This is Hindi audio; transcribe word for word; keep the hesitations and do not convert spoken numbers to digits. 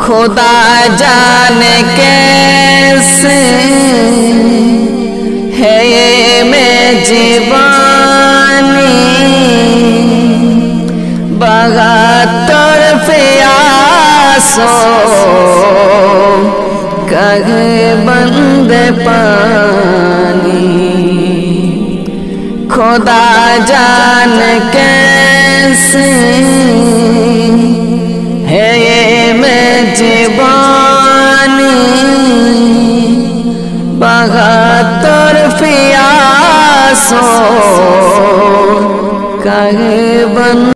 खुदा जाने कैसे है ये मैं जीवानी, बहत्तर प्यासों कहे बंद पानी। खुदा जाने कैसे है ये मैं जीवानी, बहत्तर प्यासों कहे बंद